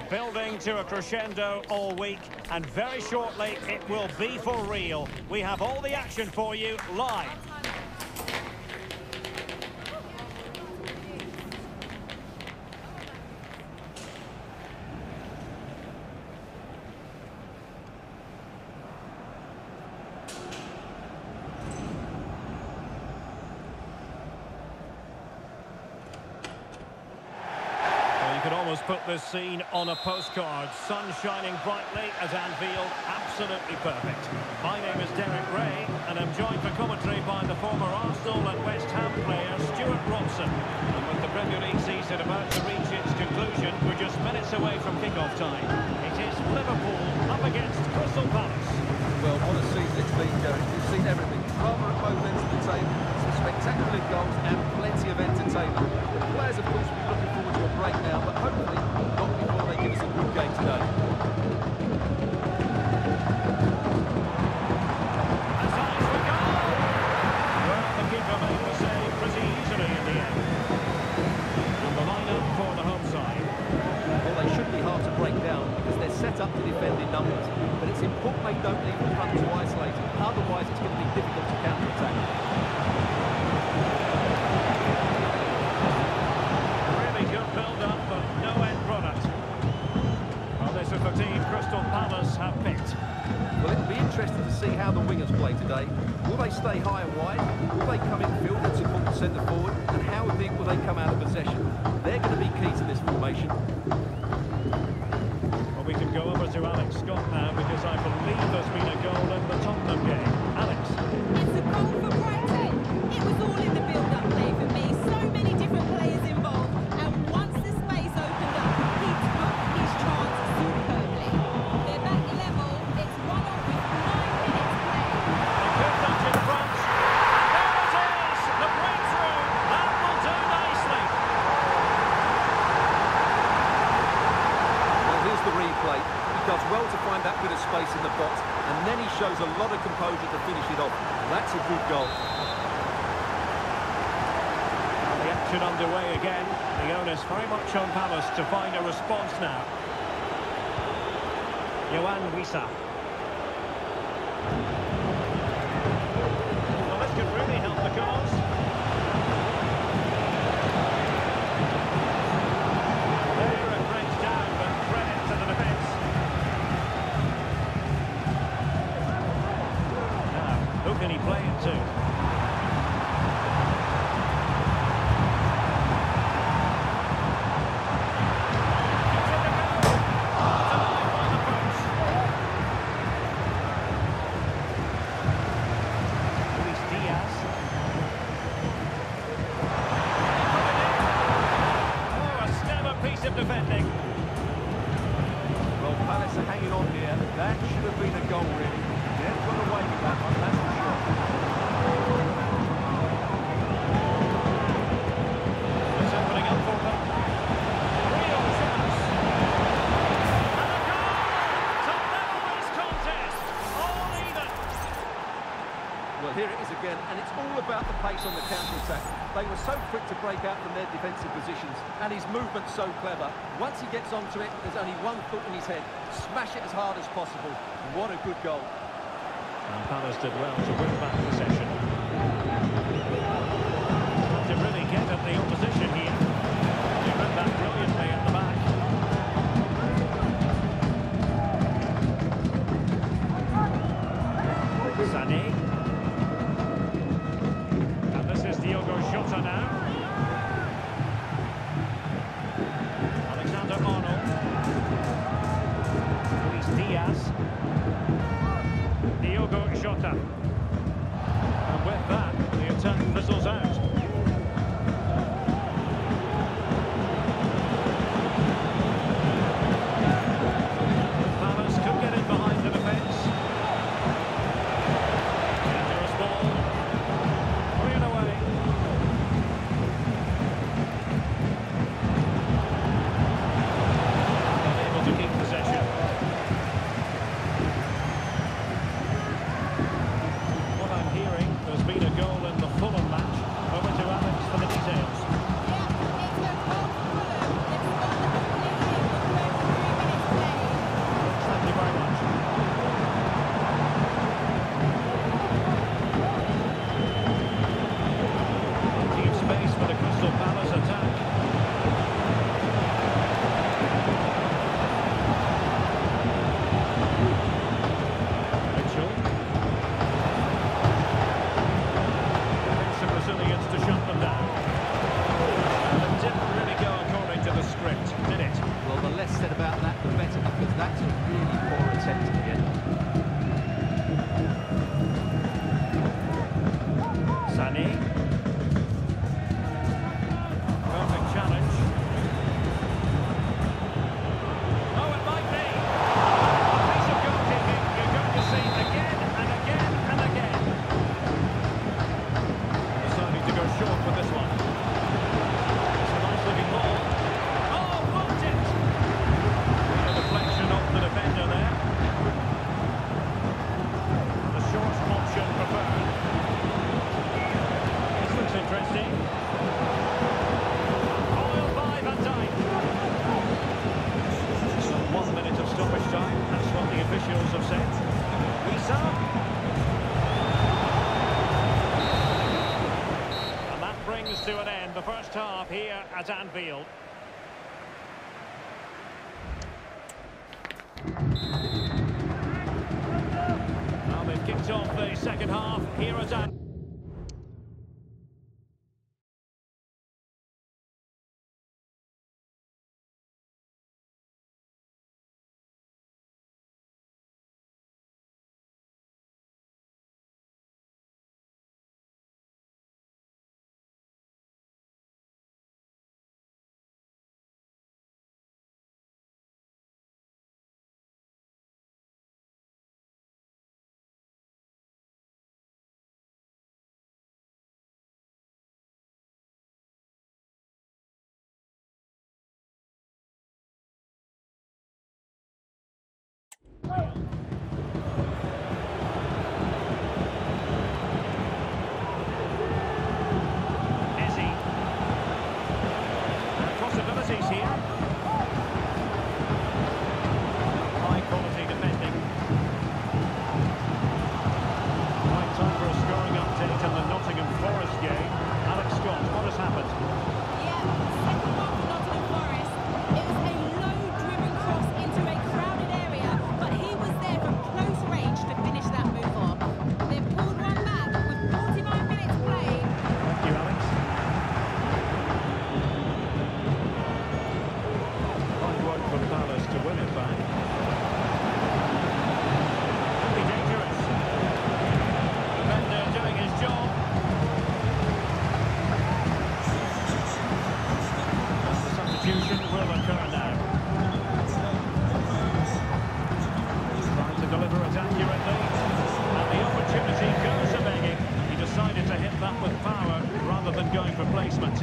building to a crescendo all week, and very shortly it will be for real. We have all the action for you live. You could almost put this scene on a postcard. Sun shining brightly at Anfield, absolutely perfect. My name is Derek Ray, and I'm joined for commentary by the former Arsenal and West Ham player Stuart Robson. And with the Premier League season about to reach its conclusion, we're just minutes away from kick-off time. It is Liverpool up against Crystal Palace. Well, what a season it's been, Derek. We've seen everything. Drama at both ends of the table, some spectacular goals and plenty of entertainment. The players, of course, will be looking forward to a break now, but hopefully not before they give us a good game today. As eyes for goal! Well, the keeper made the save pretty easily in the end. And the line-up for the home side. Well, they should be hard to break down because they're set up to defend in numbers, but it's important they don't leave the front too isolated, otherwise it's going to be difficult to counter-attack. Really good build-up, but no end product. Well, this is the team Crystal Palace have picked. Well, it'll be interesting to see how the wingers play today. Will they stay high and wide? Will they come in field and support the centre forward? And how deep will they come out of possession? They're going to be key to this formation. Well, we can go over to Alex Scott now because I believe there's been a goal in the Tottenham game. Alex. It's a goal for Brighton. It was all in the build-up play for me. So many different players involved. And once the space opened up, he took his chance superbly. They're back level. It's 1-1 with 9 minutes played. A good touch in front. And there it is! The breakthrough! That will do nicely. Well, here's the replay. He does well to find that bit of space in the box, and then he shows a lot of composure to finish it off. That's a good goal. The action underway again. The onus very much on Palace to find a response now. Yohan Wissa. Well, this could really help the cause. There it breaks down, but credit to the defence. Now, who can he play it to? Defending. Well, Palace are hanging on here. That should have been a goal, really. They've got away with that one, that's for sure. It's opening up for them. Real chance. And a goal to level this contest. All even. Well, here it is again, and it's all about the pace on the counter-attack. They were so quick to break out from their defensive positions, and his movement's so clever. Once he gets onto it, there's only one foot in his head. Smash it as hard as possible. What a good goal. And Palace did well to win back possession. To really get at the opposition here. They read that brilliantly at the back. Sané. And this is Diogo Jota now. Alexander-Arnold. Luis Diaz. Diogo Jota. And with that, the attack fizzles out. Palace could get in behind the defence. Dangerous ball. Cleared away. Unable to keep possession. What I'm hearing, there's been a goal in the Fulham match. to an end, the first half here at Anfield. Now they've kicked off the second half here at Anfield. Possibilities here. High quality defending. Right, time for a scoring update in the Nottingham Forest game. Alex Scott, what has happened? Yeah, second one for Nottingham Forest. It was a low-driven cross into a crowded area, but he was there from close range to finish that move off. They've pulled one back with 49 minutes played. Thank you, Alex. For Palace to win it back. Could be dangerous. Defender doing his job. The substitution will occur now. Trying to deliver it accurately. And the opportunity goes a begging. He decided to hit that with power rather than going for placement.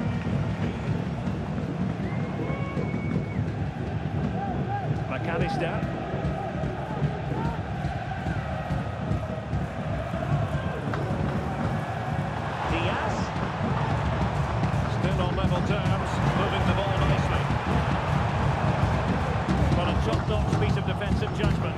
McAllister. Diaz. Still on level terms, moving the ball nicely. But a top-notch piece of defensive judgment.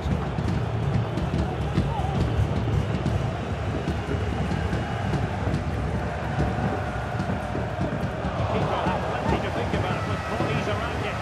The keeper had plenty to think about with bodies around him.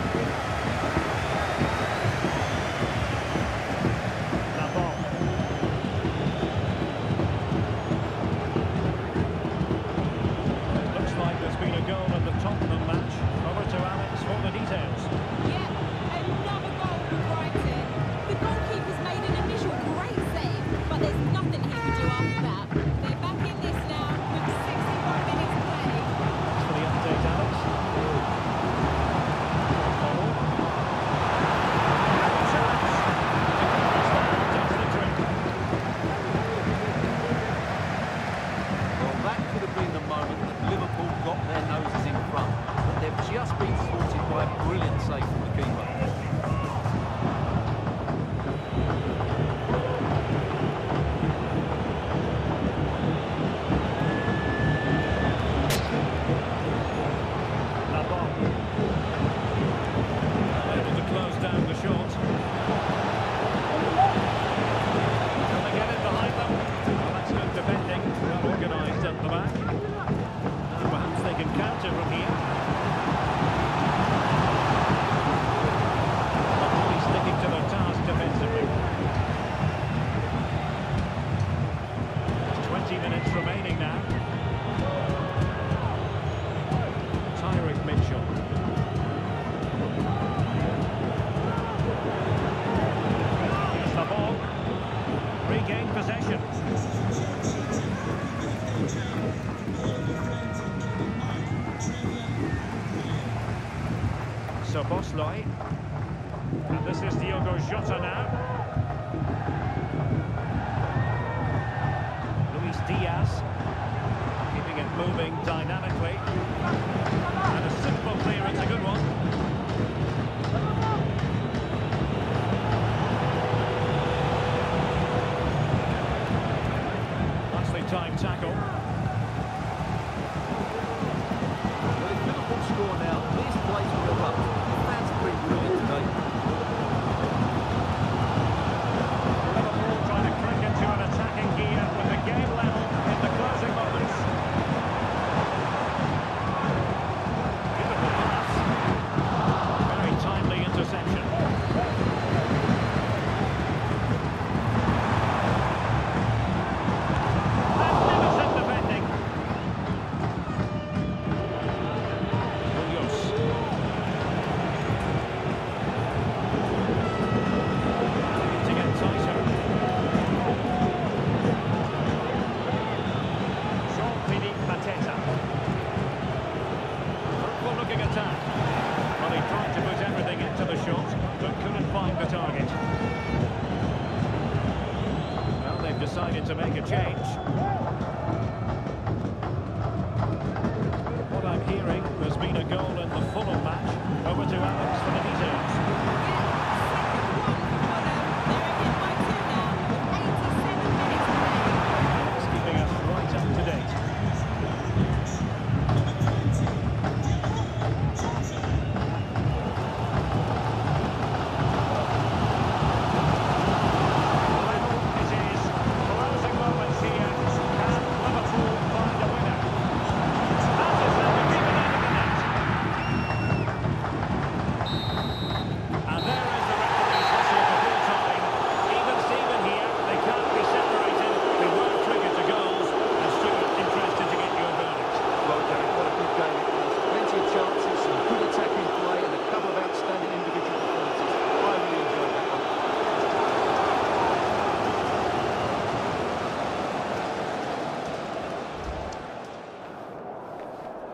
Szoboszlai. And this is Diogo Jota now. Luis Diaz. Keeping it moving dynamically. And a simple clearance, a good one. Nicely timed tackle. Well, if Liverpool score now, these plays will go up. The fans have been brilliant today. Liverpool trying to crack into an attacking gear with the game level in the closing moments. make a change.